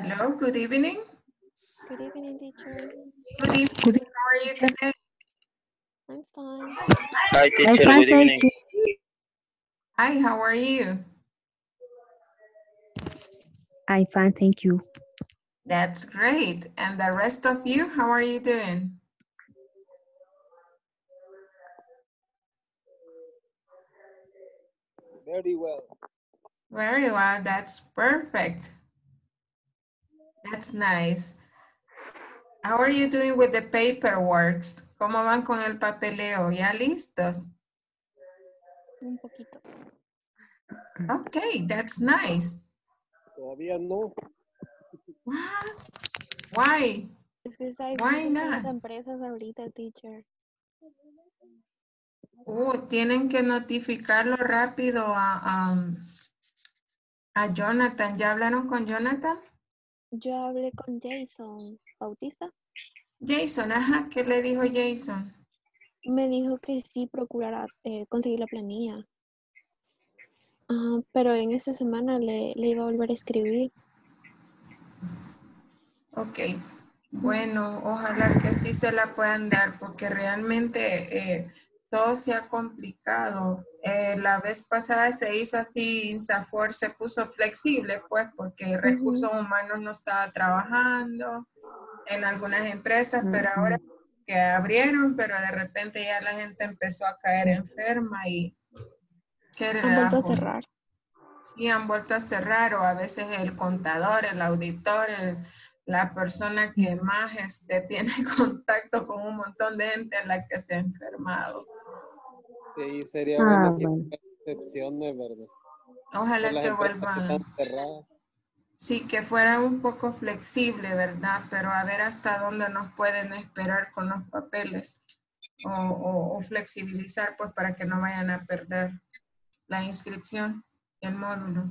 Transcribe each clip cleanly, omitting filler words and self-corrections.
Hello, good evening. Good evening, teacher. Good evening, how are you today? I'm fine. Hi, teacher. Good evening. Hi, how are you? I'm fine, thank you. That's great. And the rest of you, how are you doing? Very well. Very well, that's perfect. That's nice. How are you doing with the paperwork? ¿Cómo van con el papeleo? ¿Ya listos? Un poquito. Okay, that's nice. Todavía no. What? Why? Es que está Why difícil con las not? empresas ahorita, teacher. Tienen que notificarlo rápido a Jonathan. ¿Ya hablaron con Jonathan? Yo hablé con Jason Bautista. Jason, ajá, ¿qué le dijo Jason? Me dijo que sí procurara conseguir la planilla. Pero en esta semana le iba a volver a escribir. Ok, bueno, ojalá que sí se la puedan dar porque realmente todo se ha complicado. La vez pasada se hizo así, INSAFORP se puso flexible pues porque recursos humanos no estaba trabajando en algunas empresas, pero ahora que abrieron, pero de repente ya la gente empezó a caer enferma y qué Han vuelto a relajo. cerrar. Sí, han vuelto a cerrar o a veces el contador, el auditor, la persona que más tiene contacto con un montón de gente a la que se ha enfermado. Sí, sería bueno que bueno. hubiera excepciones, ¿verdad? Ojalá Por las que empresas que vuelvan. están cerradas. Sí, que fuera un poco flexible, ¿verdad? Pero a ver hasta dónde nos pueden esperar con los papeles o flexibilizar, pues para que no vayan a perder la inscripción, el módulo.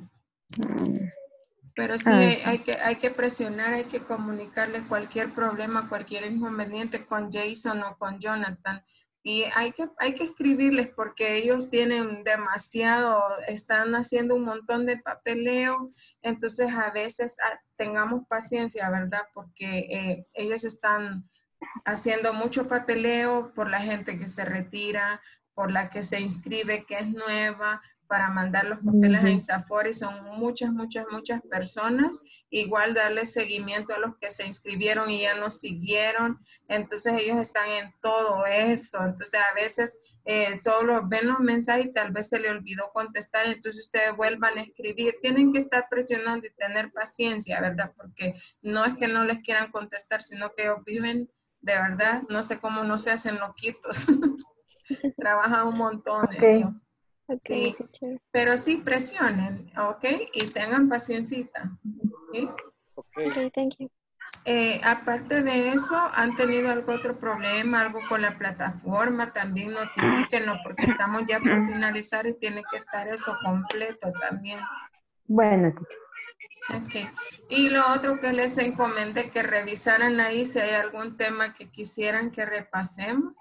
Pero sí, hay que presionar, hay que comunicarle cualquier problema, cualquier inconveniente con Jason o con Jonathan. Y hay que escribirles porque ellos tienen demasiado, están haciendo un montón de papeleo. Entonces a veces tengamos paciencia, ¿verdad? Porque ellos están haciendo mucho papeleo por la gente que se retira, por la que se inscribe, que es nueva, para mandar los papeles a INSAFORP y son muchas personas. Igual darle seguimiento a los que se inscribieron y ya no siguieron. Entonces ellos están en todo eso. Entonces a veces solo ven los mensajes y tal vez se le olvidó contestar. Entonces ustedes vuelvan a escribir. Tienen que estar presionando y tener paciencia, ¿verdad? Porque no es que no les quieran contestar, sino que ellos viven de verdad, no sé cómo no se hacen loquitos. Trabajan un montón ellos. Ok, Sí, teacher. pero sí presionen, ¿ok? Y tengan paciencita. ¿Sí? Ok, thank you. Aparte de eso, ¿han tenido algún otro problema, algo con la plataforma? También notifíquenlo porque estamos ya por finalizar y tiene que estar eso completo también. Bueno, Ok. Y lo otro que les encomendé que revisaran ahí si hay algún tema que quisieran que repasemos.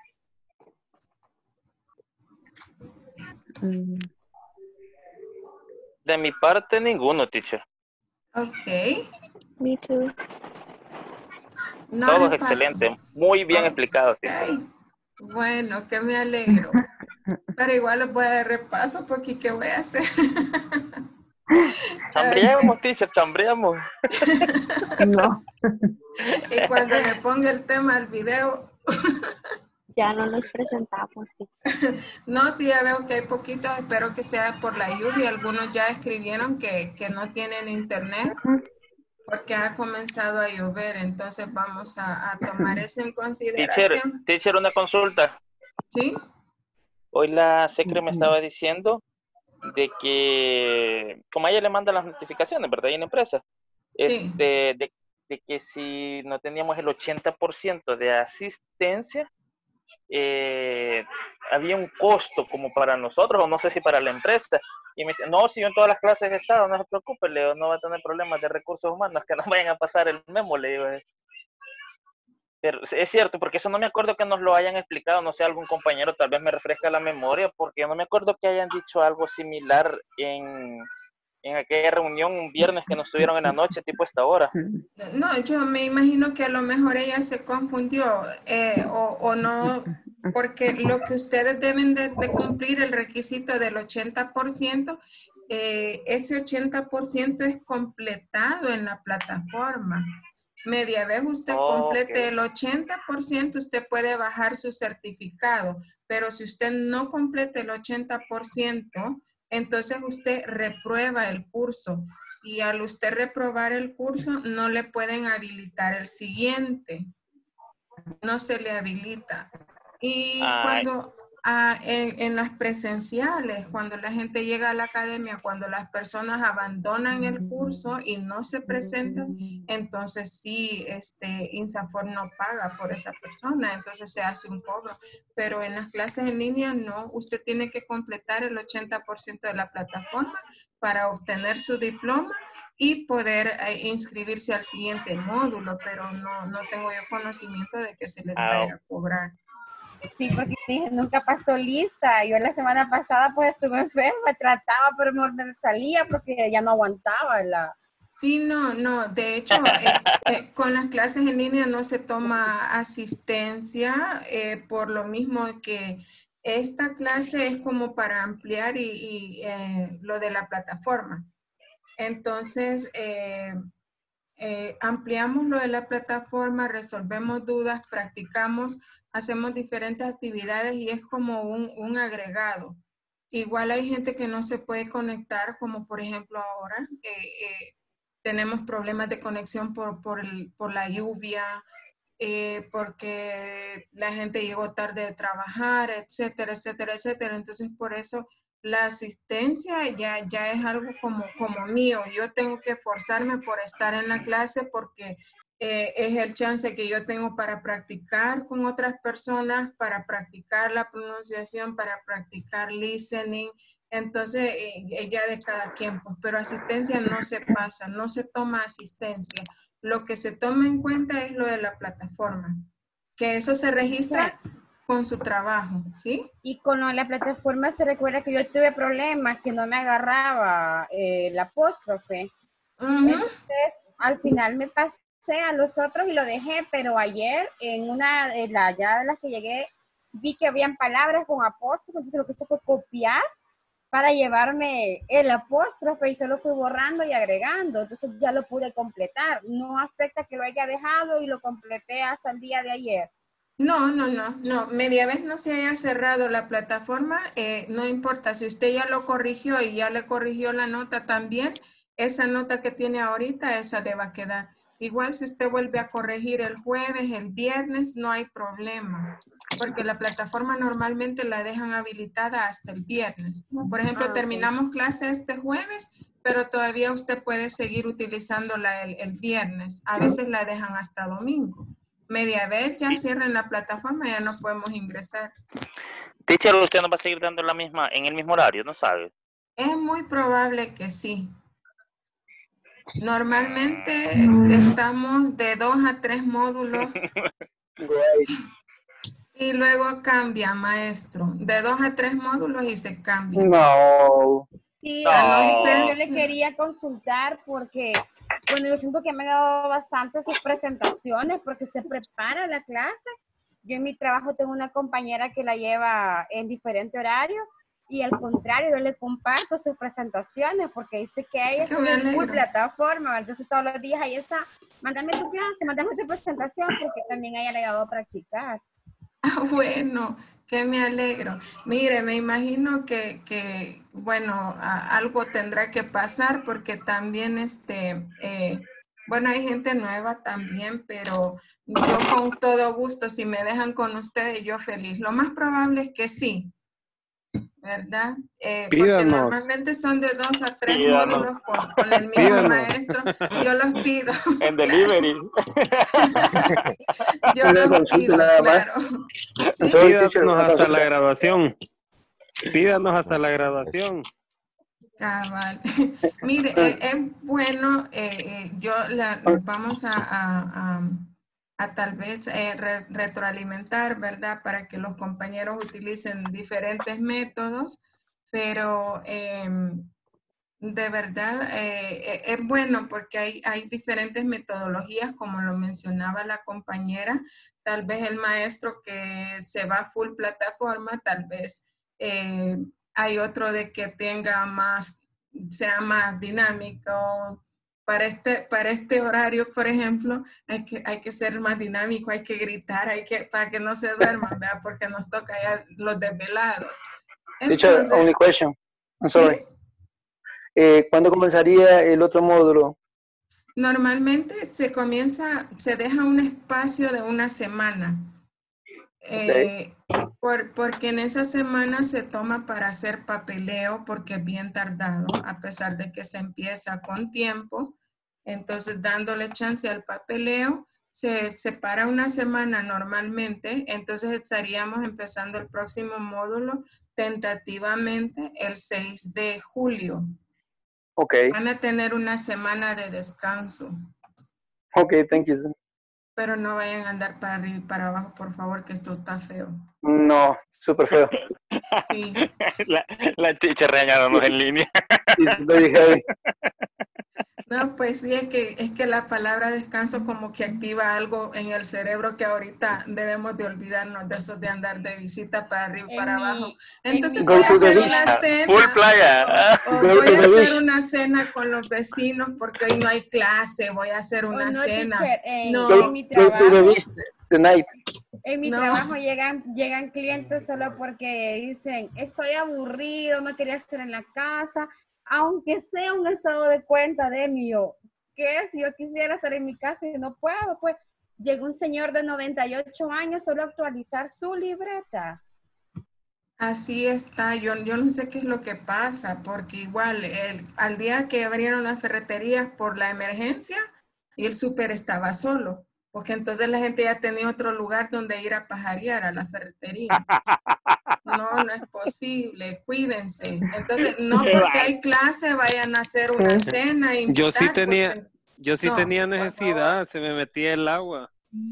De mi parte, ninguno, teacher. Ok. Me too. No Todo es repaso. excelente. Muy bien explicado, teacher. Ok. Bueno, que me alegro. Pero igual lo voy a dar repaso porque ¿qué voy a hacer? Chambreamos, teacher, chambreamos. no. Y cuando le ponga el tema al video, Ya no nos presentamos, teacher. no, sí, ya veo que hay poquitos, espero que sea por la lluvia. Algunos ya escribieron que no tienen internet porque ha comenzado a llover, entonces vamos a tomar eso en consideración. Teacher, una consulta. ¿Sí? Hoy la secre me estaba diciendo de que, como a ella le mandan las notificaciones, ¿verdad? Y en la empresa, Sí. de que si no teníamos el 80% de asistencia, había un costo como para nosotros, o no sé si para la empresa. Y me dice, no, si yo en todas las clases he estado, no se preocupe, Leo, no va a tener problemas de recursos humanos, que no vayan a pasar el memo, le digo. Pero es cierto, porque eso no me acuerdo que nos lo hayan explicado, no sé, algún compañero tal vez me refresca la memoria, porque yo no me acuerdo que hayan dicho algo similar en aquella reunión un viernes que nos tuvieron en la noche, tipo esta hora. No, yo me imagino que a lo mejor ella se confundió o no, porque lo que ustedes deben de cumplir el requisito del 80%, ese 80% es completado en la plataforma. Media vez usted complete el 80%, usted puede bajar su certificado, pero si usted no complete el 80%, entonces usted reprueba el curso. Y al usted reprobar el curso, no le pueden habilitar el siguiente. No se le habilita. Y cuando en las presenciales, cuando la gente llega a la academia, cuando las personas abandonan el curso y no se presentan, entonces sí, INSAFORP no paga por esa persona, entonces se hace un cobro. Pero en las clases en línea no, usted tiene que completar el 80% de la plataforma para obtener su diploma y poder inscribirse al siguiente módulo, pero no tengo yo conocimiento de que se les vaya a cobrar. Sí, porque dije, nunca pasó lista. Yo la semana pasada pues estuve enferma, trataba, pero me salía porque ya no aguantaba la... Sí, no, de hecho, con las clases en línea no se toma asistencia por lo mismo que esta clase es como para ampliar y lo de la plataforma. Entonces, ampliamos lo de la plataforma, resolvemos dudas, practicamos, hacemos diferentes actividades y es como un agregado. Igual hay gente que no se puede conectar, como por ejemplo ahora, tenemos problemas de conexión por la lluvia, porque la gente llegó tarde de trabajar, etcétera, etcétera, etcétera. Entonces, por eso la asistencia ya es algo como mío. Yo tengo que esforzarme por estar en la clase porque es el chance que yo tengo para practicar con otras personas, para practicar la pronunciación, para practicar listening. Entonces, ya de cada quien, pues, pero asistencia no se pasa, no se toma asistencia. Lo que se toma en cuenta es lo de la plataforma, que eso se registra con su trabajo, ¿sí? Y con lo de la plataforma se recuerda que yo tuve problemas, que no me agarraba el apóstrofe. Entonces, al final me pasé a los otros y lo dejé, pero ayer en una de las que llegué, vi que habían palabras con apóstrofe, entonces lo que hice fue copiar para llevarme el apóstrofe y solo fui borrando y agregando, entonces ya lo pude completar. No afecta que lo haya dejado y lo completé hasta el día de ayer. No, media vez no se haya cerrado la plataforma, no importa, si usted ya lo corrigió y ya le corrigió la nota también, esa nota que tiene ahorita, esa le va a quedar. Igual si usted vuelve a corregir el jueves, el viernes, no hay problema, porque la plataforma normalmente la dejan habilitada hasta el viernes. Por ejemplo, terminamos clase este jueves, pero todavía usted puede seguir utilizándola el viernes. A veces la dejan hasta domingo. Media vez ya cierran la plataforma, ya no podemos ingresar. Teacher, ¿usted nos va a seguir dando la misma, en el mismo horario, no sabe? Es muy probable que sí. Normalmente estamos de 2 a 3 módulos y luego cambia, maestro. De 2 a 3 módulos y se cambia. No. Sí, No. yo le quería consultar porque, bueno, yo siento que me ha dado bastante sus presentaciones porque se prepara la clase. Yo en mi trabajo tengo una compañera que la lleva en diferente horario y al contrario, yo le comparto sus presentaciones porque dice que ella es una full plataforma, entonces todos los días ahí está, mándame tu clase, mándame tu presentación porque también a ella le ha dado a practicar. Ah, bueno, que me alegro. Mire, me imagino que bueno, algo tendrá que pasar porque también bueno, hay gente nueva también, pero yo con todo gusto, si me dejan con ustedes, yo feliz. Lo más probable es que sí, ¿verdad? Porque normalmente son de 2 a 3 módulos con el mismo maestro. Yo los pido. En delivery. Yo los pido, claro. ¿Sí? Pídanos hasta la graduación. Pídanos hasta la graduación. Cabal. Mire, es bueno, vamos a tal vez retroalimentar, ¿verdad? Para que los compañeros utilicen diferentes métodos, pero De verdad, es bueno porque hay diferentes metodologías, como lo mencionaba la compañera. Tal vez el maestro que se va full plataforma, tal vez hay otro de que tenga más, sea más dinámico. Para este horario, por ejemplo, hay que ser más dinámico, hay que gritar, para que no se duerman, ¿verdad? Porque nos toca ya los desvelados. Teacher, only question. I'm sorry. ¿Sí? ¿Cuándo comenzaría el otro módulo? Normalmente se deja un espacio de una semana. Okay. Porque en esa semana se toma para hacer papeleo porque es bien tardado, a pesar de que se empieza con tiempo. Entonces, dándole chance al papeleo, se separa una semana normalmente. Entonces, estaríamos empezando el próximo módulo tentativamente el 6 de julio. Okay. Van a tener una semana de descanso. Okay, thank you. Pero no vayan a andar para arriba y para abajo, por favor, que esto está feo. No, súper feo. Sí. La teacher regañándonos en línea. It's very heavy. No, pues sí, es que la palabra descanso como que activa algo en el cerebro que ahorita debemos de olvidarnos de eso de andar de visita para arriba y para abajo. Entonces voy a hacer una cena. Full playa. Voy a hacer una cena con los vecinos porque hoy no hay clase. Voy a hacer una cena. Teacher, no, en mi trabajo, en mi trabajo llegan clientes solo porque dicen, estoy aburrido, no quería estar en la casa. Aunque sea un estado de cuenta de mí, ¿qué es? Yo quisiera estar en mi casa y no puedo, pues llegó un señor de 98 años solo a actualizar su libreta. Así está, yo no sé qué es lo que pasa, porque igual al día que abrieron las ferreterías por la emergencia, y el súper estaba solo, porque entonces la gente ya tenía otro lugar donde ir a pajarear a la ferretería. No es posible, cuídense. Entonces, no porque hay clase vayan a hacer una cena. Yo sí tenía necesidad, se me metía el agua.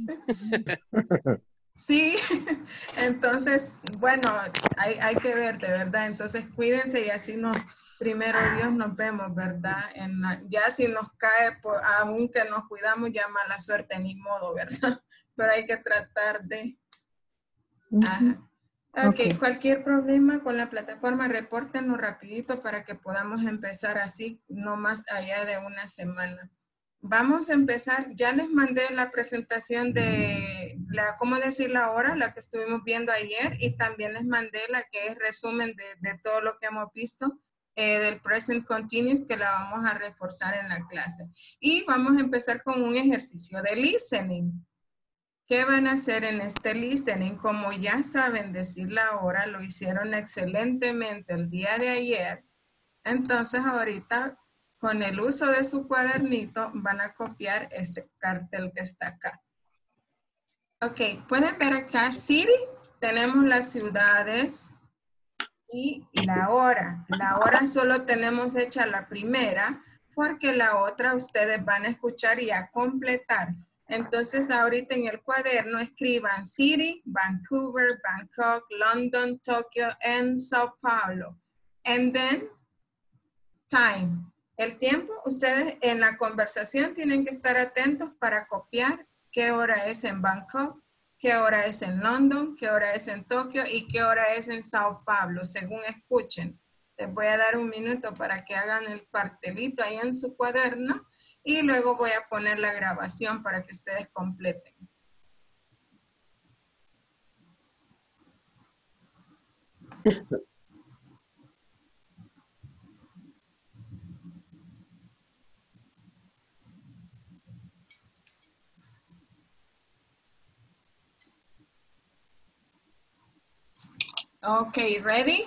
Sí, entonces, bueno, hay que ver, de verdad. Entonces, cuídense y así primero Dios nos vemos, ¿verdad? Ya si nos cae, aunque nos cuidamos, ya mala suerte, ni modo, ¿verdad? Pero hay que tratar de... Ajá. Okay. Cualquier problema con la plataforma, repórtenos rapidito para que podamos empezar así, no más allá de una semana. Vamos a empezar, ya les mandé la presentación de cómo decir la hora, la que estuvimos viendo ayer, y también les mandé la que es resumen de todo lo que hemos visto del present continuous, que la vamos a reforzar en la clase. Y vamos a empezar con un ejercicio de listening. ¿Qué van a hacer en este listening? Como ya saben decir la hora, lo hicieron excelentemente el día de ayer. Entonces ahorita, con el uso de su cuadernito, van a copiar este cartel que está acá. Ok, pueden ver acá, city, tenemos las ciudades y la hora. La hora solo tenemos hecha la primera, porque la otra ustedes van a escuchar y a completar. Entonces, ahorita en el cuaderno escriban City, Vancouver, Bangkok, London, Tokyo, and Sao Paulo. And then, time. El tiempo, ustedes en la conversación tienen que estar atentos para copiar qué hora es en Bangkok, qué hora es en London, qué hora es en Tokio y qué hora es en Sao Paulo, según escuchen. Les voy a dar un minuto para que hagan el cartelito ahí en su cuaderno. Y luego voy a poner la grabación para que ustedes completen. Okay, ready?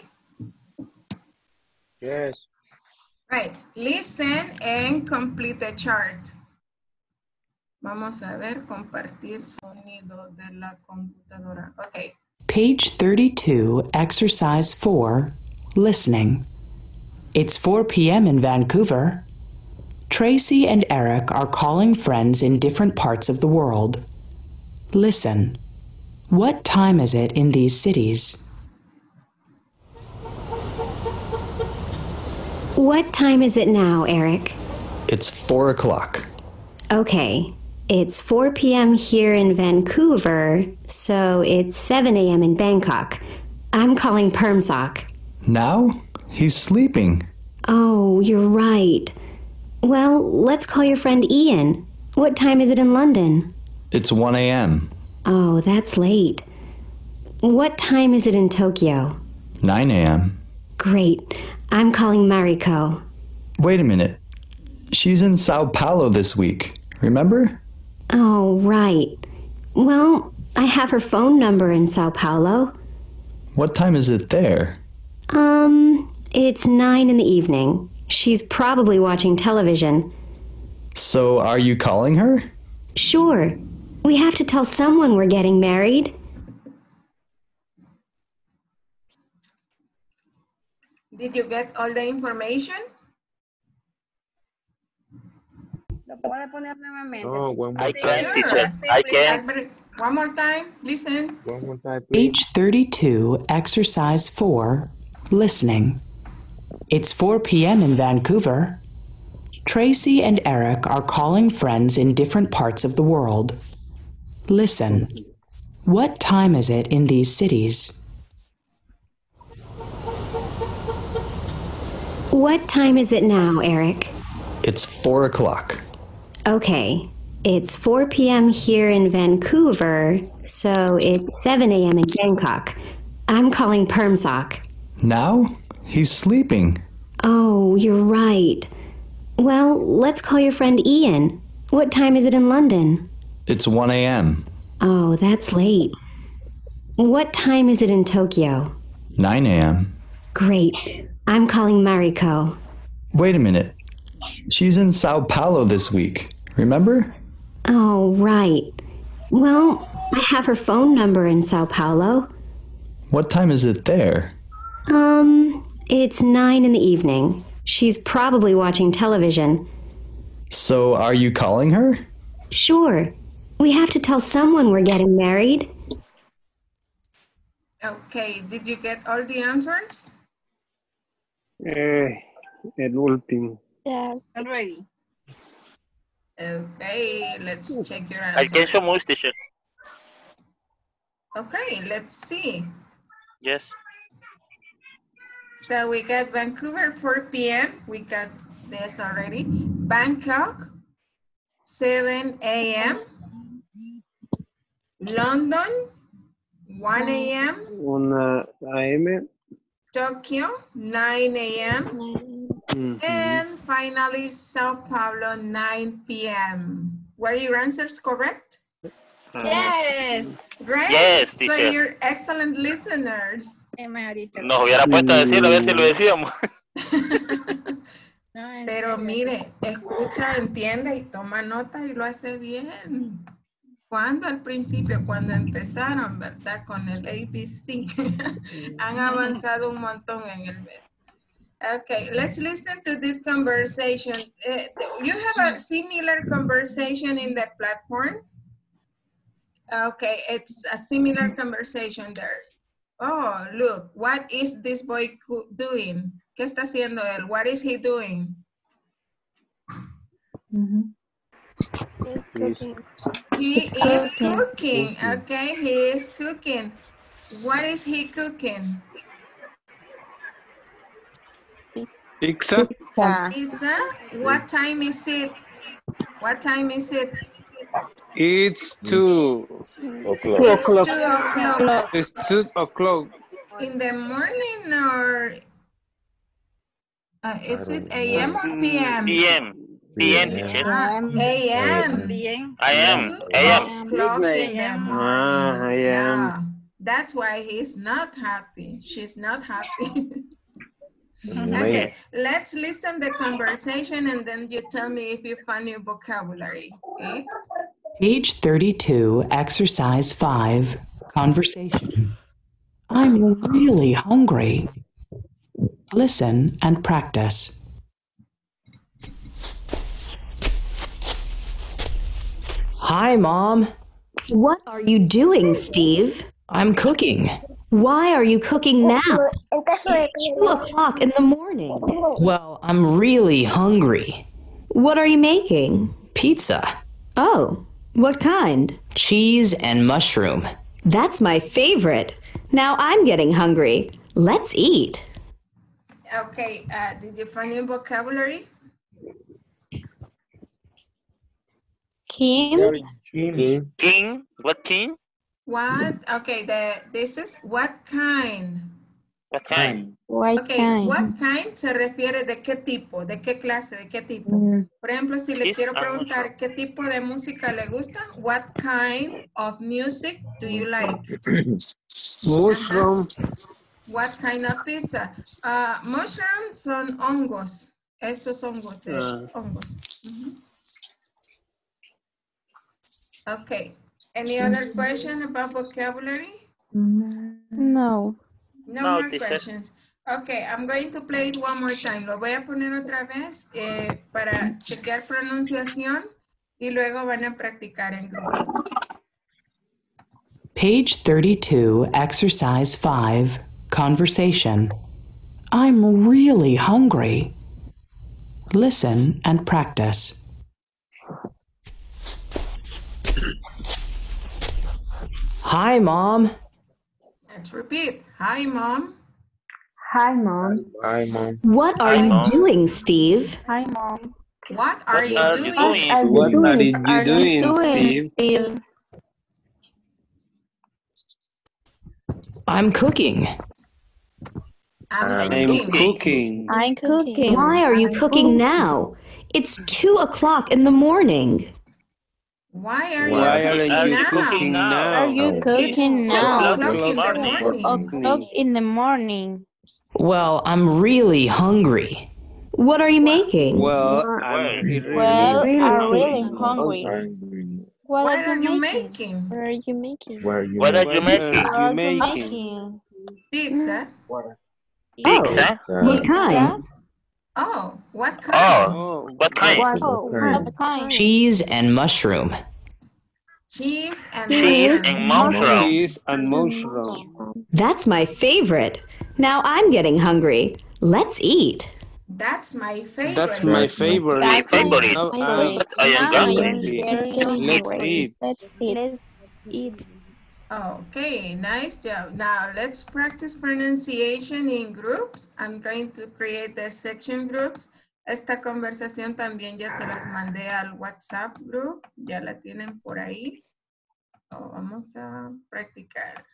Yes. Right, listen and complete the chart. Vamos a ver, compartir sonido de la computadora. Okay. Page 32, exercise 4, listening. It's 4 p.m. in Vancouver. Tracy and Eric are calling friends in different parts of the world. Listen. What time is it in these cities? What time is it now, Eric? It's 4 o'clock. Okay. It's 4 p.m. here in Vancouver, so it's 7 a.m. in Bangkok. I'm calling Permsock. Now? He's sleeping. Oh, you're right. Well, let's call your friend Ian. What time is it in London? It's 1 a.m. Oh, that's late. What time is it in Tokyo? 9 a.m. Great. I'm calling Mariko. Wait a minute. She's in Sao Paulo this week. Remember? Oh, right. Well, I have her phone number in Sao Paulo. What time is it there? It's 9 in the evening. She's probably watching television. So are you calling her? Sure. We have to tell someone we're getting married. Did you get all the information? ¿Lo puede poner nuevamente? No, one more I time. can, teacher. I can. One more time, listen. One more time, please. Page 32, Exercise 4, Listening. It's 4 p.m. in Vancouver. Tracy and Eric are calling friends in different parts of the world. Listen. What time is it in these cities? What time is it now, Eric? It's 4 o'clock. Okay. It's 4 p.m. here in Vancouver, so it's 7 a.m. in Bangkok. I'm calling Permsock. Now? He's sleeping. Oh, you're right. Well, let's call your friend Ian. What time is it in London? It's 1 a.m. Oh, that's late. What time is it in Tokyo? 9 a.m. Great. I'm calling Mariko. Wait a minute. She's in Sao Paulo this week. Remember? Oh, right. Well, I have her phone number in Sao Paulo. What time is it there? It's 9 in the evening. She's probably watching television. So are you calling her? Sure. We have to tell someone we're getting married. Okay, did you get all the answers? El último. Yes. Already. Okay, let's check your I can answers. show most, teacher. Okay, let's see. Yes. So we got Vancouver, 4 p.m. We got this already. Bangkok, 7 a.m. London, 1 a.m. 1 a.m. Tokyo, 9 a.m. Mhm. And finally, Sao Paulo, 9 p.m. Were your answers correct? Yes. Great. Yes, So teacher. you're excellent listeners. Nos hubiera puesto a decirlo, a ver si lo decíamos. Pero mire, escucha, entiende y toma nota y lo hace bien. Cuando al principio, cuando empezaron, ¿verdad? Con el ABC, han avanzado un montón en el mes. Okay, let's listen to this conversation. You have a similar conversation in the platform? Okay, it's a similar conversation there. Oh, look, what is this boy doing? ¿Qué está haciendo él? What is he doing? He's cooking. He is cooking. Okay, he is cooking. What is he cooking? Pizza. Pizza. What time is it? What time is it? It's 2 It's 2 o'clock. It's 2 o'clock. In the morning or is it AM or PM? PM. PM, teacher. AM. I am. AM. O'clock in the morning. I am. Yeah. That's why he's not happy. She's not happy. Okay, let's listen the conversation and then you tell me if you find new vocabulary. Okay? Page 32, Exercise 5, Conversation. I'm really hungry. Listen and practice. Hi, Mom. What are you doing, Steve? I'm cooking. Why are you cooking now? It's 2 o'clock in the morning. Well, I'm really hungry. What are you making? Pizza. Oh, what kind? Cheese and mushroom. That's my favorite. Now I'm getting hungry. Let's eat. Okay, did you find your vocabulary? King. King. What king? What? Okay, this is what kind. What kind? Okay, what kind se refiere de qué tipo, de qué clase, de qué tipo. Por ejemplo, si le quiero preguntar qué tipo de música le gusta, what kind of music do you like? Mushroom. What kind of pizza? Mushroom son hongos. Estos hongos de hongos. Okay. Any other question about vocabulary? No. No more teacher. questions. Okay, I'm going to play it one more time. Lo voy a poner otra vez para chequear pronunciación y luego van a practicar en grupo. Page 32, Exercise 5, Conversation. I'm really hungry. Listen and practice. Hi, Mom. Let's repeat. Hi, Mom. Hi, Mom. Hi, Mom. What are you doing, Steve? Hi, Mom. What are you doing? What are you doing, Steve? I'm cooking. I'm cooking. I'm cooking. Why are you cooking now? It's 2 o'clock in the morning. Why are you cooking now? Are you cooking It's now? 2 o'clock in the morning. 2 o'clock in the morning. Well, I'm really hungry. What are you making? Well, I'm really hungry. What are you making? What are you making? What are you making? Pizza. Pizza? What kind? Oh, what kind? Oh, what kind? What kind? Cheese and mushroom. Cheese and mushroom. Cheese and mushroom. That's my favorite. Now I'm getting hungry. Let's eat. That's my favorite. That's my favorite. That's my favorite. Now favorite. I am Now hungry. Let's eat. Let's eat. Okay, nice job. Now let's practice pronunciation in groups. I'm going to create the section groups. Esta conversación también ya se las mandé al WhatsApp group. Ya la tienen por ahí. So, vamos a practicar.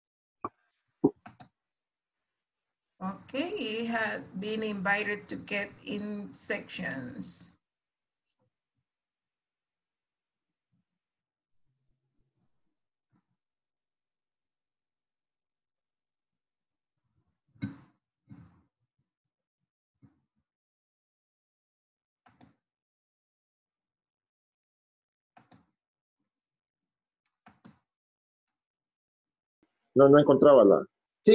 Okay, you have been invited to get in sections. No encontraba la... Sí,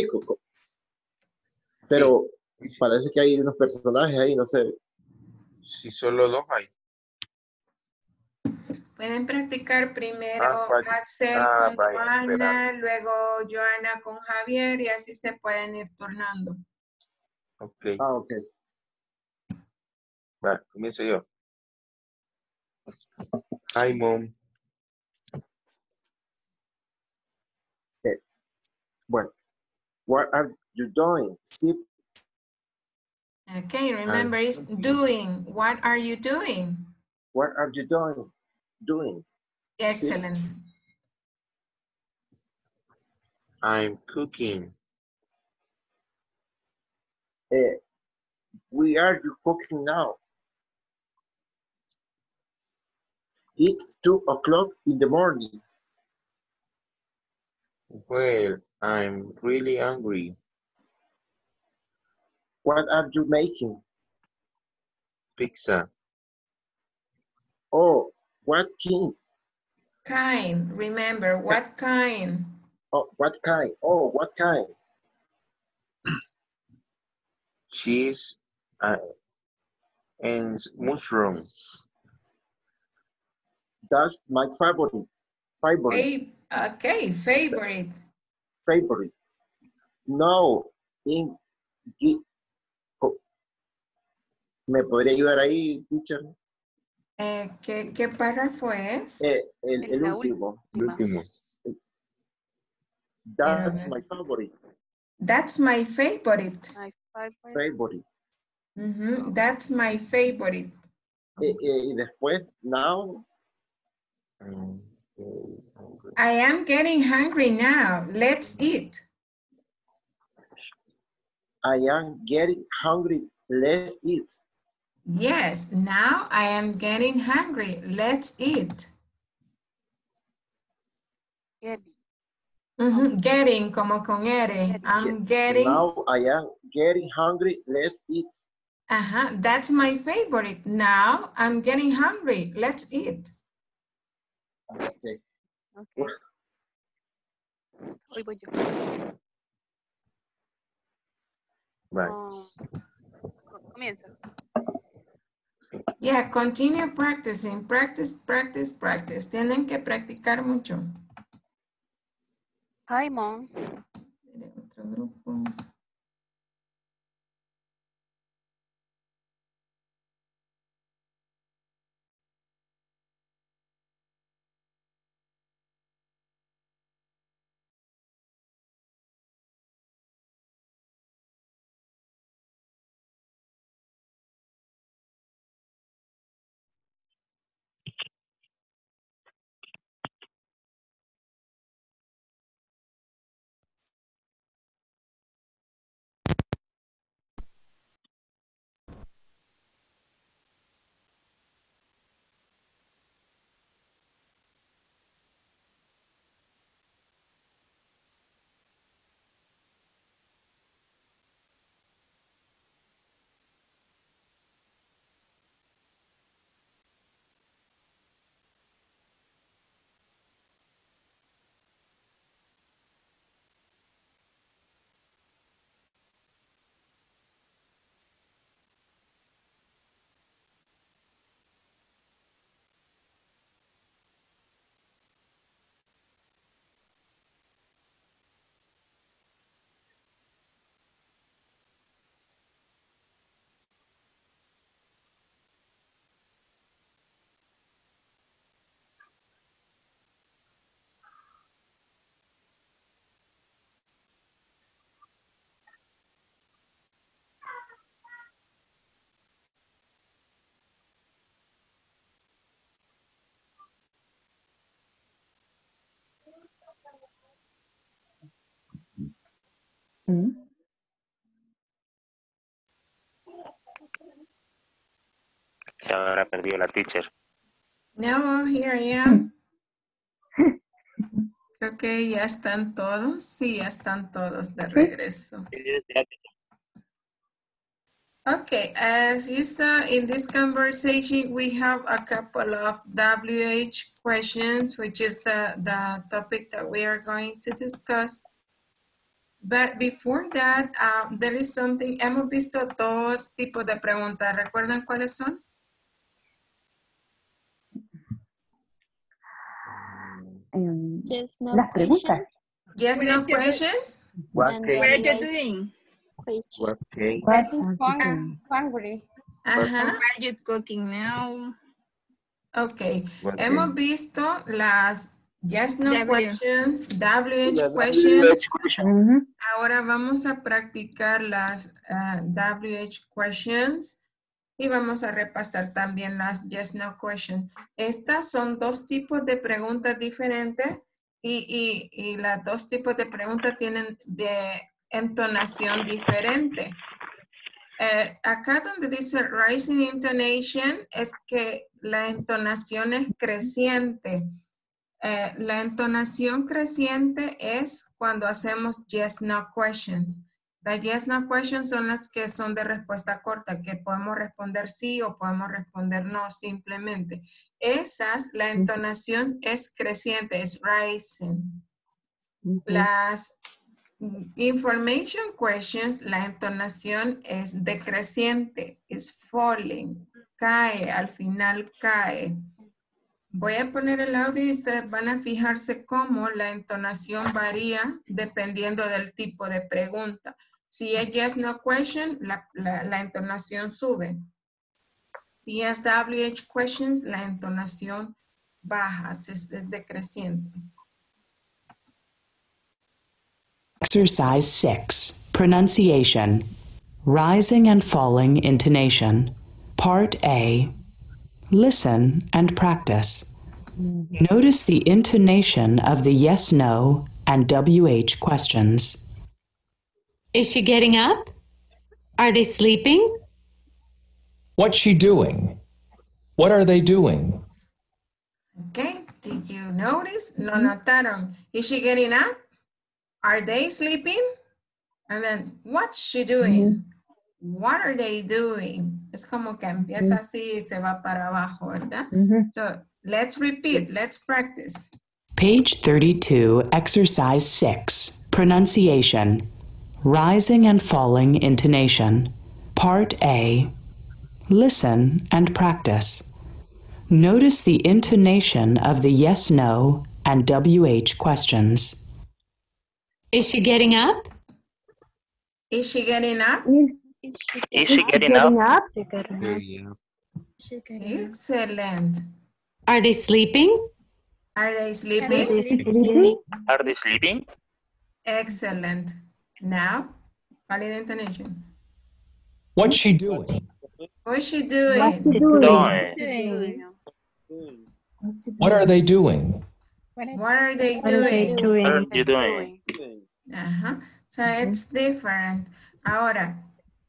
pero parece que hay unos personajes ahí, no sé. Si solo dos hay. Pueden practicar primero Axel con Joana, luego Joana con Javier y así se pueden ir turnando. Ok. Ok. Va, comienzo yo. Hi, Mom. Bueno. What are you doing, Steve? Okay, remember it's doing. What are you doing? What are you doing? Excellent. I'm cooking. We are you cooking now? It's 2 o'clock in the morning. Well, I'm really hungry. What are you making? Pizza. Oh, what kind? Kind. Remember, what kind? Oh, what kind? Oh, what kind? Cheese and mushroom. That's my favorite. Okay, favorite. Favorite. No, in gi- ¿Me podría ayudar ahí, teacher? ¿Qué párrafo es? El último. El último. That's my favorite. That's my favorite. Favorite. That's my favorite. Y después, now. I am getting hungry now. Let's eat. I am getting hungry. Let's eat. Yes, now I am getting hungry. Let's eat. Getting, como con R. I'm getting. Now I am getting hungry. Let's eat. That's my favorite. Now I'm getting hungry. Let's eat. Okay. Hoy voy yo. Right. Comienza. Yeah, continue practicing. Practice, practice, practice. Tienen que practicar mucho. Hi, Mom. Otro grupo. Se habrá perdido la teacher. No, here I am. Creo que ya están todos. Sí, ya están todos de regreso. Okay, as you saw in this conversation, we have a couple of WH questions, which is the topic that we are going to discuss. But before that, there is something, hemos visto dos tipos de preguntas. ¿Recuerdan cuáles son? Yes, no las preguntas. Yes, no questions? What What are you doing? What cake? Hungry. Ajá. What are you cooking now? Ok. What Hemos cake? visto las yes, no W. questions, WH La questions. question. Ahora vamos a practicar las WH questions y vamos a repasar también las yes, no questions. Estas son dos tipos de preguntas diferentes y las dos tipos de preguntas tienen de entonación diferente. Acá donde dice rising intonation es que la entonación es creciente. La entonación creciente es cuando hacemos yes, no questions. Las yes, no questions son las que son de respuesta corta, que podemos responder sí o podemos responder no simplemente. Esas, la entonación es creciente, es rising. Las information questions, la entonación es decreciente, es falling, cae, al final cae. Voy a poner el audio y ustedes van a fijarse cómo la entonación varía dependiendo del tipo de pregunta. Si es yes, no question, la entonación sube. Si es WH questions, la entonación baja, es decreciente. Exercise 6. Pronunciation. Rising and falling intonation. Part A. Listen and practice. Notice the intonation of the yes, no, and WH questions. Is she getting up? Are they sleeping? What's she doing? What are they doing? Okay, did you notice? Lo notaron. Is she getting up? Are they sleeping? And then, what's she doing? What are they doing? Es como que empieza así y se va para abajo, ¿verdad? So, let's repeat, let's practice. Page 32, Exercise 6. Pronunciation. Rising and falling intonation. Part A. Listen and practice. Notice the intonation of the yes, no, and WH questions. Is she getting up? Is she getting up? Is she getting up? Excellent. Are they sleeping? Are they sleeping? Are they sleeping? Excellent. Now, valid intonation. What's she doing? What's she doing? What are they doing? What are they doing? What are you doing? So it's different. Ahora,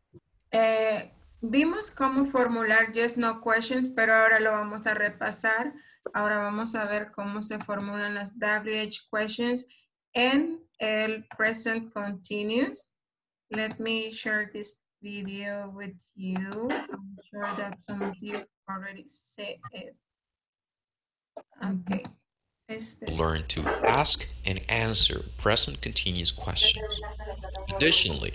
vimos cómo formular yes, no questions, pero ahora lo vamos a repasar. Ahora vamos a ver cómo se formulan las WH questions en el present continuous. Let me share this video with you. I'm sure that some of you already said it. Okay. Learn to ask and answer present continuous questions. Additionally,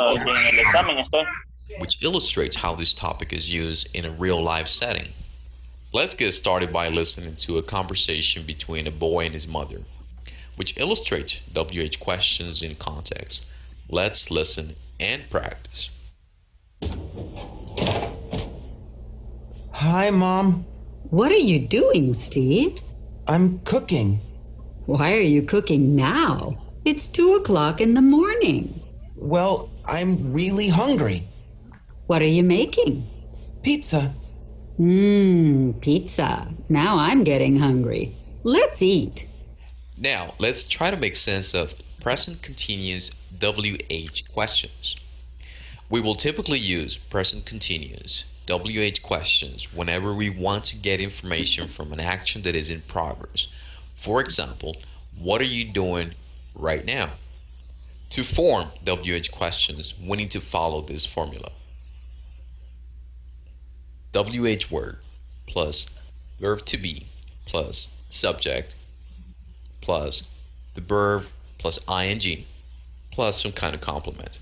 which illustrates how this topic is used in a real life setting. Let's get started by listening to a conversation between a boy and his mother, which illustrates WH questions in context. Let's listen and practice. Hi, Mom. What are you doing, Steve? I'm cooking. Why are you cooking now? It's 2 o'clock in the morning. Well, I'm really hungry. What are you making? Pizza. Pizza. Now I'm getting hungry. Let's eat. Now, let's try to make sense of present continuous WH questions. We will typically use present continuous WH questions whenever we want to get information from an action that is in progress. For example, what are you doing right now? To form WH questions, we need to follow this formula. WH word plus verb to be plus subject plus the verb plus ing plus some kind of complement.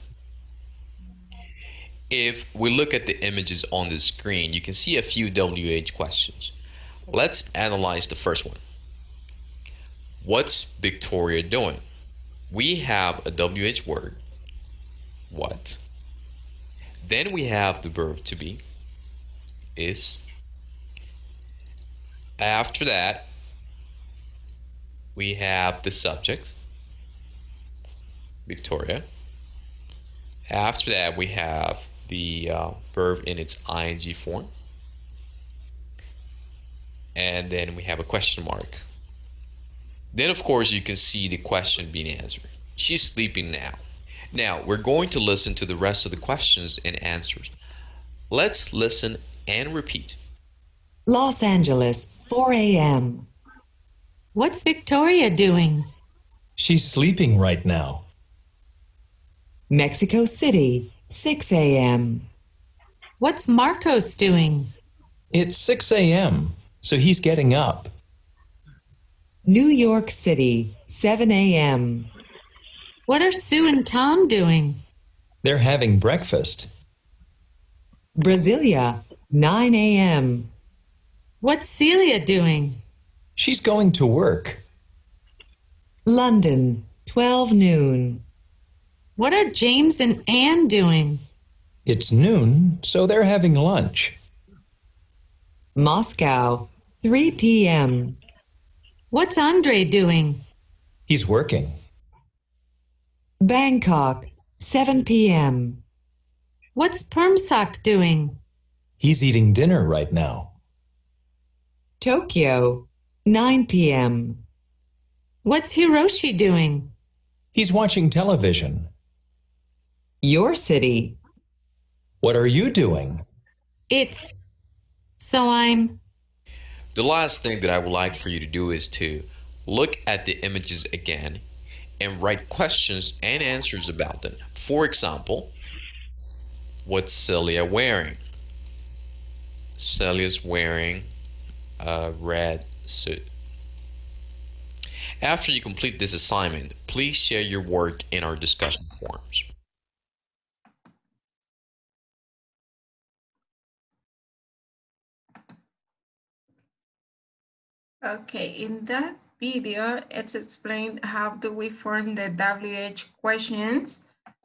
If we look at the images on the screen, you can see a few WH questions. Let's analyze the first one. What's Victoria doing? We have a WH word, what. Then we have the verb to be, is. After that, we have the subject, Victoria. After that, we have the verb in its ing form. And then we have a question mark. Then, of course, you can see the question being answered. She's sleeping now. Now, we're going to listen to the rest of the questions and answers. Let's listen and repeat. Los Angeles, 4 a.m. What's Victoria doing? She's sleeping right now. Mexico City, 6 a.m. What's Marcos doing? It's 6 a.m., so he's getting up. New York City, 7 a.m. What are Sue and Tom doing? They're having breakfast. Brasilia, 9 a.m. What's Celia doing? She's going to work. London, 12 noon. What are James and Anne doing? It's noon, so they're having lunch. Moscow, 3 p.m. What's Andre doing? He's working. Bangkok, 7 p.m. What's Permsak doing? He's eating dinner right now. Tokyo, 9 p.m. What's Hiroshi doing? He's watching television. Your city. What are you doing? So I'm... The last thing that I would like for you to do is to look at the images again and write questions and answers about them. For example, what's Celia wearing? Celia's wearing a red suit. After you complete this assignment, please share your work in our discussion forums. Okay, in that video, it's explained how do we form the WH questions.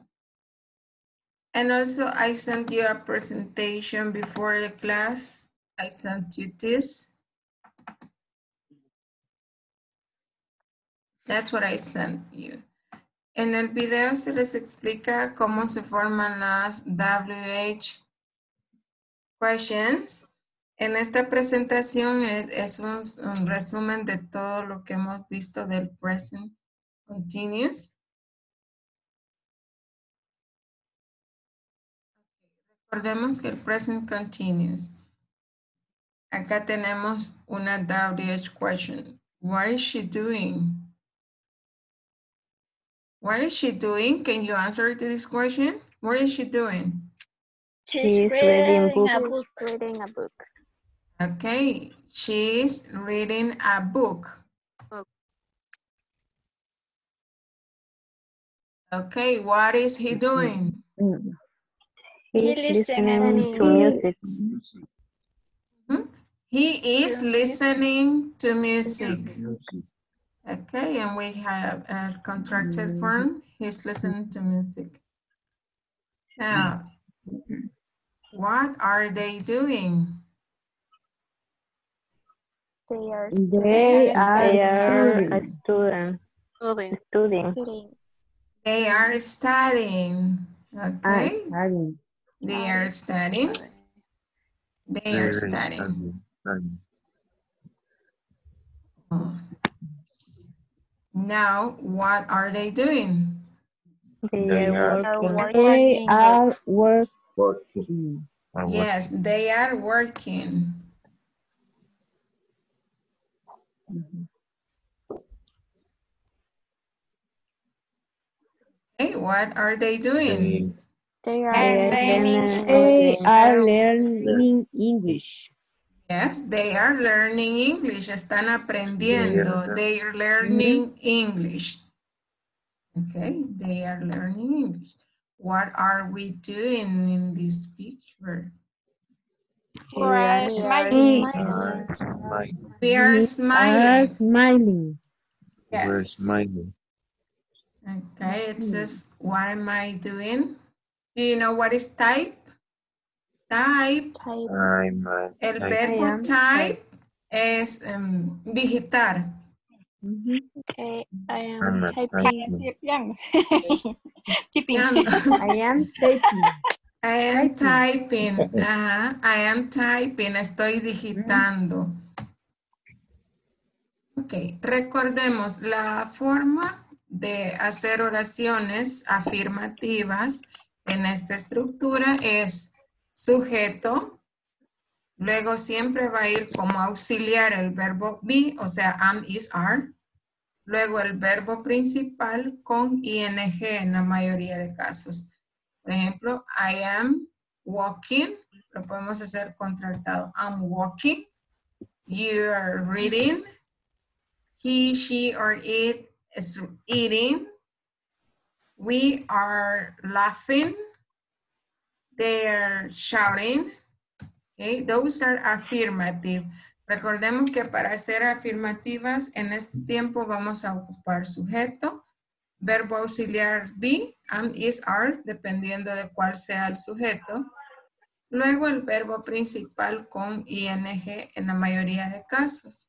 And also I sent you a presentation before the class. I sent you this. That's what I sent you. En el video se les explica cómo se forman las WH questions. En esta presentación es un resumen de todo lo que hemos visto del present continuous. Recordemos que el present continuous. Acá tenemos una WH question. What is she doing? What is she doing? Can you answer to this question? What is she doing? She's reading a book. Reading a book. Okay, she's reading a book. Okay, what is he doing? He's listening to music. He is listening to music. Okay, and we have a contracted form. He's listening to music. Now, what are they doing? They are studying. They are studying. Okay. They are studying. They are studying. Now, what are they doing? They are working. Yes, they are working. Okay, what are they doing? They are learning English. Yes, they are learning English. Están aprendiendo. They are learning English. Okay, they are learning English. What are we doing in this picture? We are smiling. We are smiling. Yes. We're smiling. Okay, it says, what am I doing? Do you know what is type? Type. El verbo type es digitar. Okay, I am typing. I am typing. I am typing. Estoy digitando. Ok, recordemos la forma de hacer oraciones afirmativas en esta estructura es sujeto, luego siempre va a ir como auxiliar el verbo be, o sea, am, is, are, luego el verbo principal con ing en la mayoría de casos. Por ejemplo, I am walking, lo podemos hacer contractado. I'm walking, you are reading, he, she, or it is eating, we are laughing, they are shouting. Okay, those are affirmative. Recordemos que para ser afirmativas en este tiempo vamos a ocupar sujeto, verbo auxiliar be, am, is, are, dependiendo de cuál sea el sujeto. Luego el verbo principal con ing en la mayoría de casos.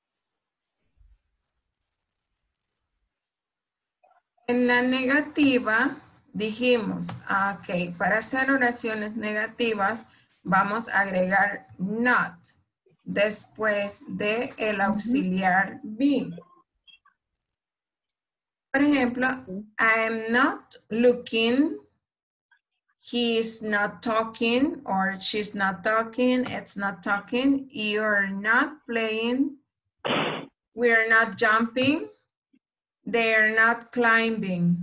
En la negativa dijimos, ok, para hacer oraciones negativas vamos a agregar not después de el auxiliar be. Por ejemplo, I'm not looking, he's not talking, or she's not talking, it's not talking, you're not playing, we're not jumping, they're not climbing.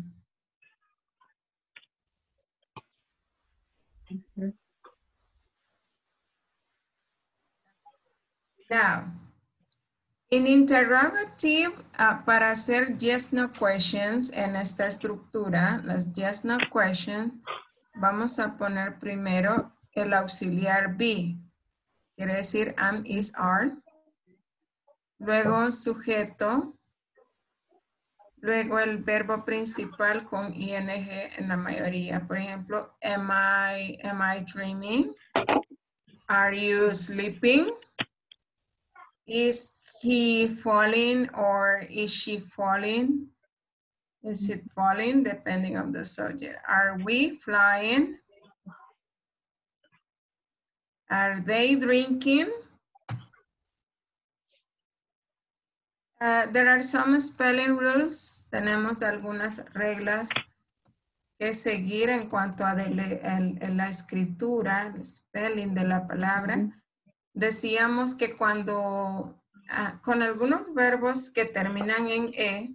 Now, in interrogative, para hacer yes, no questions en esta estructura, las yes, no questions, vamos a poner primero el auxiliar be. Quiere decir am, is, are. Luego sujeto. Luego el verbo principal con ing en la mayoría. Por ejemplo, am I dreaming? Are you sleeping? Is he falling or is she falling? Is it falling? Depending on the subject. Are we flying? Are they drinking? There are some spelling rules. Tenemos algunas reglas que seguir en cuanto a la escritura, el spelling de la palabra. Decíamos que cuando, con algunos verbos que terminan en E,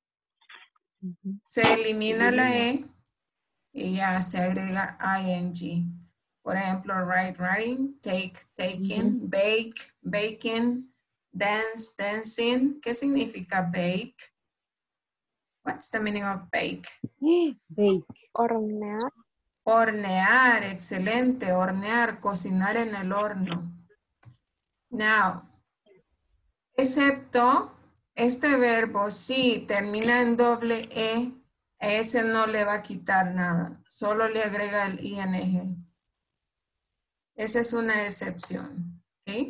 se elimina la E y ya se agrega ing. Por ejemplo, write, writing, take, taking, bake, baking, dance, dancing. ¿Qué significa bake? What's the meaning of bake? Bake. Hornear. Hornear, excelente. Hornear, cocinar en el horno. Now, excepto este verbo, si termina en doble E, a ese no le va a quitar nada. Solo le agrega el ing. Esa es una excepción. ¿Okay?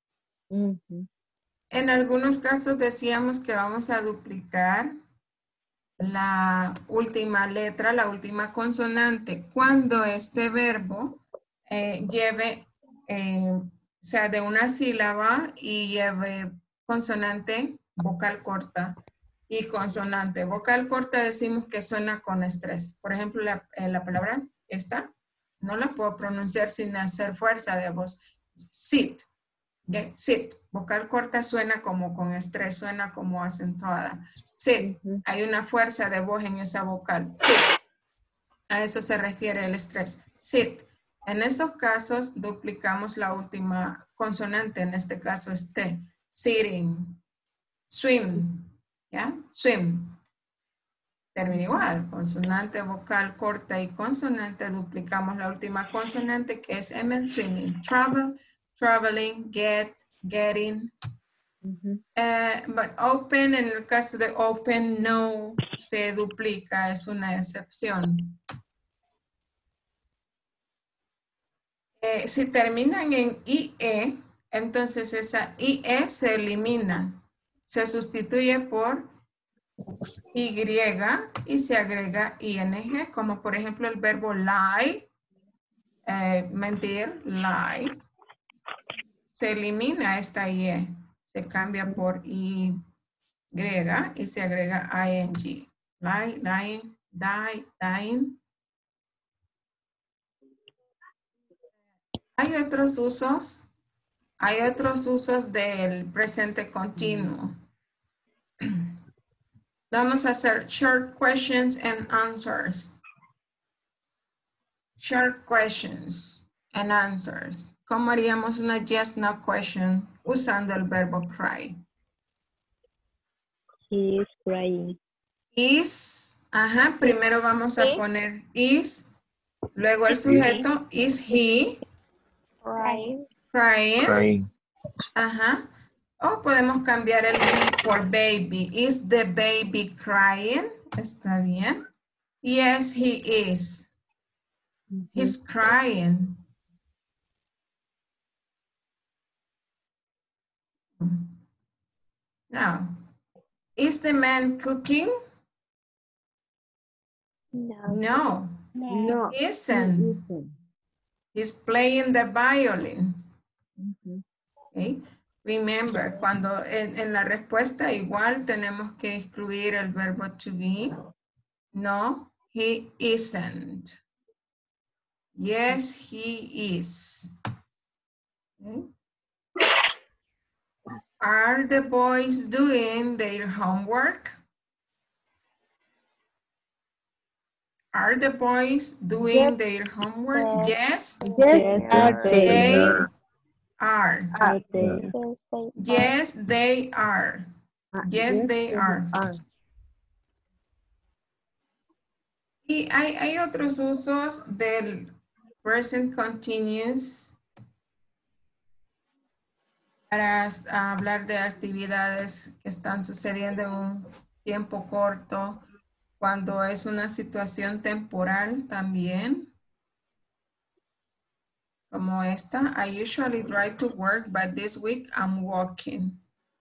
En algunos casos decíamos que vamos a duplicar la última letra, la última consonante, cuando este verbo lleve, sea de una sílaba y lleve consonante, vocal corta y consonante. Vocal corta decimos que suena con estrés. Por ejemplo, la palabra esta, no la puedo pronunciar sin hacer fuerza de voz. Sit. Okay. Sit. Vocal corta suena como con estrés, suena como acentuada. Sit. Hay una fuerza de voz en esa vocal. Sit. A eso se refiere el estrés. Sit. En esos casos duplicamos la última consonante, en este caso es T. Sitting. Swim. ¿Ya? Swim. Termina igual. Consonante, vocal corta y consonante. Duplicamos la última consonante que es M. Swimming. Travel. Traveling, get, getting. But open, en el caso de open, no se duplica, es una excepción. Si terminan en IE, entonces esa IE se elimina. Se sustituye por Y y se agrega ING, como por ejemplo el verbo lie, mentir, lie. Se elimina esta IE, se cambia por Y y se agrega ING. Lie, lying, die, dying. Hay otros usos del presente continuo. Vamos a hacer short questions and answers. Short questions and answers. ¿Cómo haríamos una yes, no question usando el verbo cry? He is crying. Is, primero vamos a poner is, luego el sujeto, is he Crying. crying? O podemos cambiar el be por baby. Is the baby crying? Está bien. Yes, he is. He's crying. Now, is the man cooking? No. No. He isn't. He's playing the violin. Okay. Remember, cuando en la respuesta igual tenemos que excluir el verbo to be. No, he isn't. Yes, he is. Okay. Are the boys doing their homework? Are the boys doing their homework? Yes. Yes, They are. Yes, Yes, they they are. Yes, they are. Y hay otros usos del present continuous para hablar de actividades que están sucediendo en un tiempo corto, cuando es una situación temporal también. Como esta, I usually drive to work, but this week I'm walking.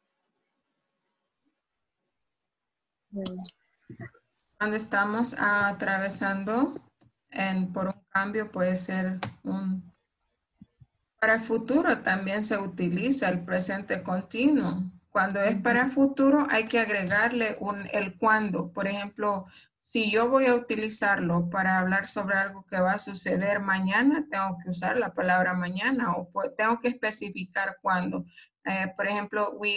Cuando estamos atravesando por un cambio, puede ser para el futuro también se utiliza el presente continuo. Cuando es para futuro hay que agregarle el cuándo. Por ejemplo, si yo voy a utilizarlo para hablar sobre algo que va a suceder mañana, tengo que usar la palabra mañana o tengo que especificar cuándo. Por ejemplo, we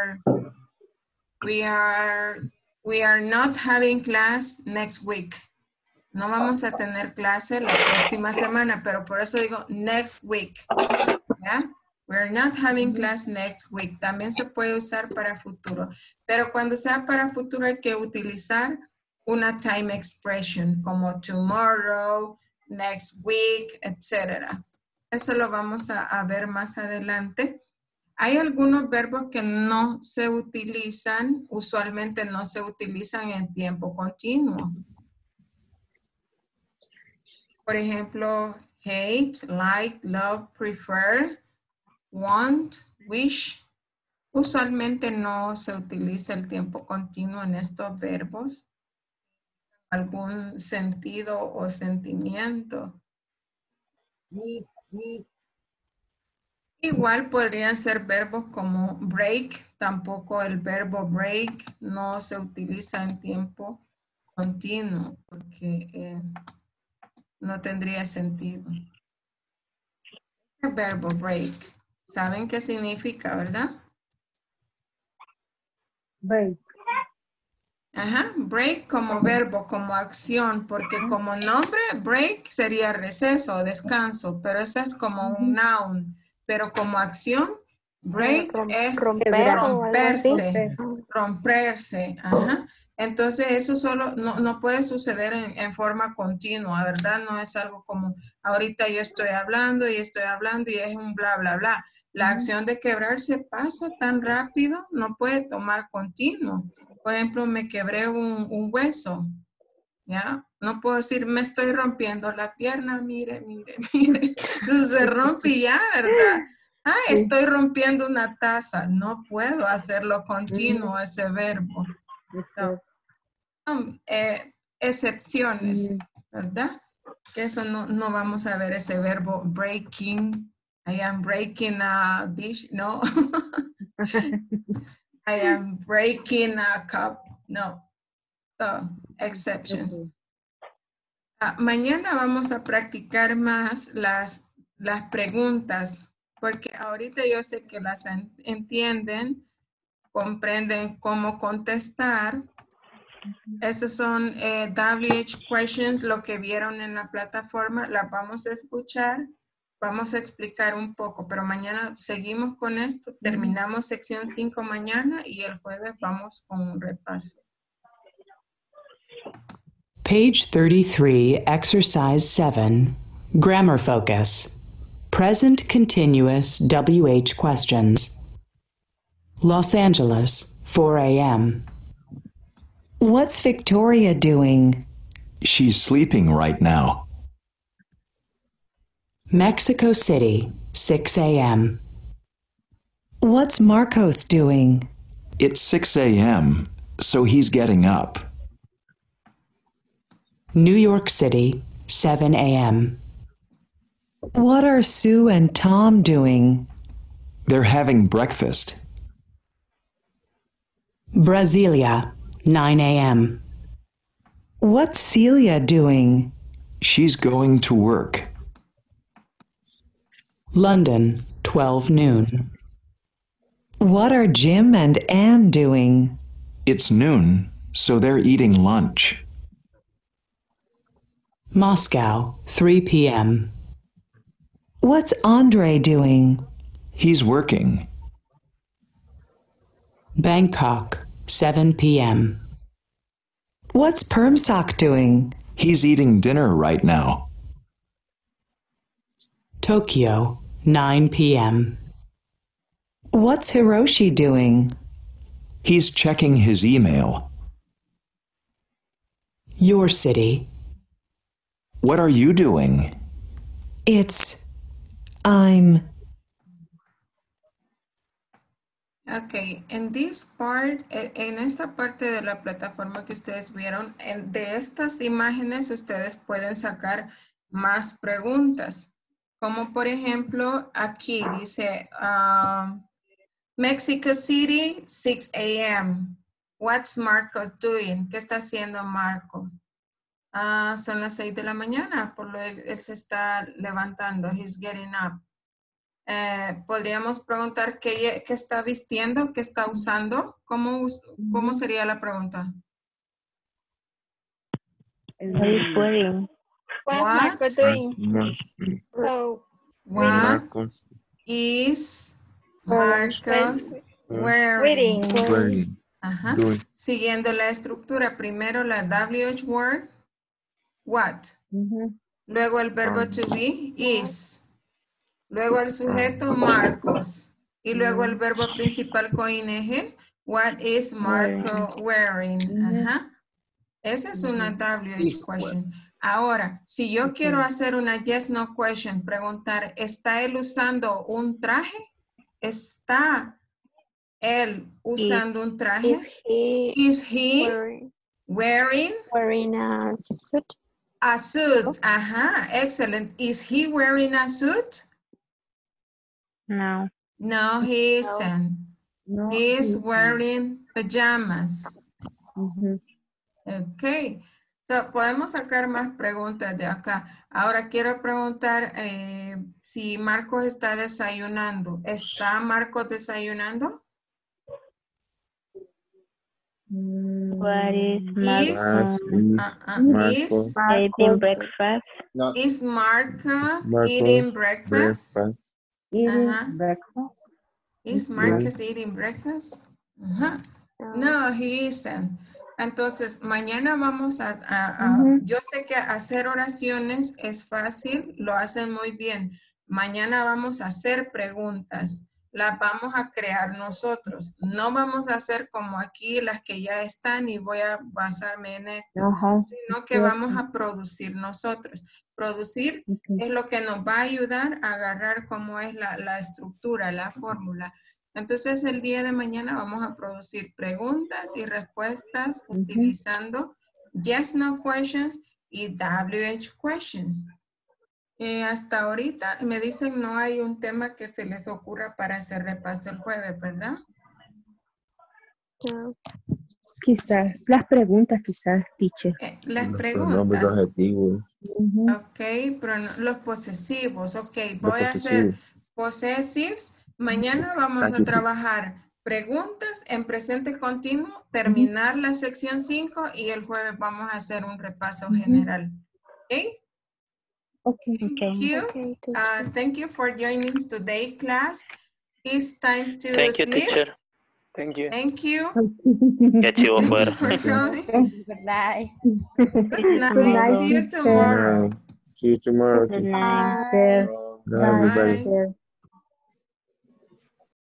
are not having class next week. No vamos a tener clase la próxima semana, pero por eso digo next week. ¿Ya? We're not having class next week. También se puede usar para futuro. Pero cuando sea para futuro hay que utilizar una time expression como tomorrow, next week, etc. Eso lo vamos a ver más adelante. Hay algunos verbos que no se utilizan, usualmente no se utilizan en tiempo continuo. Por ejemplo, hate, like, love, prefer, want, wish. Usualmente no se utiliza el tiempo continuo en estos verbos. Algún sentido o sentimiento. Igual podrían ser verbos como break. Tampoco el verbo break no se utiliza en tiempo continuo porque no tendría sentido. El verbo break. ¿Saben qué significa, verdad? Break. Ajá, break como verbo, como acción, porque como nombre, break sería receso o descanso, pero eso es como un noun. Pero como acción, break es romperse. Ajá. Entonces eso solo no puede suceder en forma continua, ¿verdad? No es algo como ahorita yo estoy hablando y es un bla, bla, bla. La acción de quebrarse pasa tan rápido, no puede tomar continuo. Por ejemplo, me quebré un hueso, ¿ya? No puedo decir, me estoy rompiendo la pierna, mire. Entonces se rompe y ya, ¿verdad? Estoy rompiendo una taza. No puedo hacerlo continuo, ese verbo. Son excepciones, ¿verdad? Que eso no vamos a ver ese verbo breaking. I am breaking a dish, no. I am breaking a cup, no. So, exceptions. Mañana vamos a practicar más las preguntas, porque ahorita yo sé que las entienden, comprenden cómo contestar. Esos son WH questions, lo que vieron en la plataforma, las vamos a escuchar, vamos a explicar un poco, pero mañana seguimos con esto, terminamos sección 5 mañana y el jueves vamos con un repaso. Page 33, Exercise 7, Grammar Focus. Present Continuous WH Questions. Los Angeles, 4 a.m. What's Victoria doing? She's sleeping right now. Mexico City, 6 a.m. What's Marcos doing? It's 6 a.m., so he's getting up. New York City, 7 a.m. What are Sue and Tom doing? They're having breakfast. Brasilia, 9 a.m. What's Celia doing? She's going to work. London, 12 noon. What are Jim and Anne doing? It's noon, so they're eating lunch. Moscow, 3 p.m. What's Andre doing? He's working. Bangkok, 7 p.m. What's Permsock doing? He's eating dinner right now. Tokyo, 9 p.m. What's Hiroshi doing? He's checking his email. Your city. What are you doing? I'm... Ok, en this part, en esta parte de la plataforma que ustedes vieron, de estas imágenes ustedes pueden sacar más preguntas. Como por ejemplo, aquí dice, Mexico City, 6 a.m. What's Marco doing? ¿Qué está haciendo Marco? Son las 6 de la mañana, por lo que él se está levantando. He's getting up. Podríamos preguntar qué está vistiendo, qué está usando. ¿Cómo sería la pregunta? What is wearing? What? Marco doing? So, What is Marcos wearing? Ajá. Siguiendo la estructura, primero la WH word, what. Luego el verbo to be, is. Luego el sujeto, Marcos. Y luego el verbo principal con ing, what is Marco wearing? Ajá. Esa es una WH question. Ahora, si yo quiero hacer una yes, no question, preguntar, ¿está él usando un traje? ¿Está él usando un traje? Is he wearing a suit? A suit, ajá, excellent. Is he wearing a suit? No. No, he isn't. No, He's wearing pajamas. Ok. So, podemos sacar más preguntas de acá. Ahora quiero preguntar si Marcos está desayunando. ¿Está Marcos desayunando? What is Marcos eating breakfast? No. Is Marcos eating breakfast? Is Marcos eating breakfast? No, he isn't. Entonces, mañana vamos yo sé que hacer oraciones es fácil, lo hacen muy bien. Mañana vamos a hacer preguntas, las vamos a crear nosotros. No vamos a hacer como aquí las que ya están y voy a basarme en esto, sino que vamos a producir nosotros. Producir es lo que nos va a ayudar a agarrar cómo es la estructura, la fórmula. Entonces, el día de mañana vamos a producir preguntas y respuestas utilizando yes, no questions y WH questions. Hasta ahorita me dicen no hay un tema que se les ocurra para hacer repaso el jueves, ¿verdad? No. Quizás, las preguntas, teacher. Las Los preguntas. pronombres adjetivos. Ok, los posesivos. Ok, voy a hacer possessives. Mañana vamos a trabajar preguntas en presente continuo, terminar la sección 5 y el jueves vamos a hacer un repaso general. ¿Ok? Thank you for joining today's class. It's time to Thank you, sleep. teacher. Thank you. Thank you. Qué chivo fuera. For coming. Good night. Good night. See you tomorrow. See you tomorrow. Good night. Bye, everybody. Bye.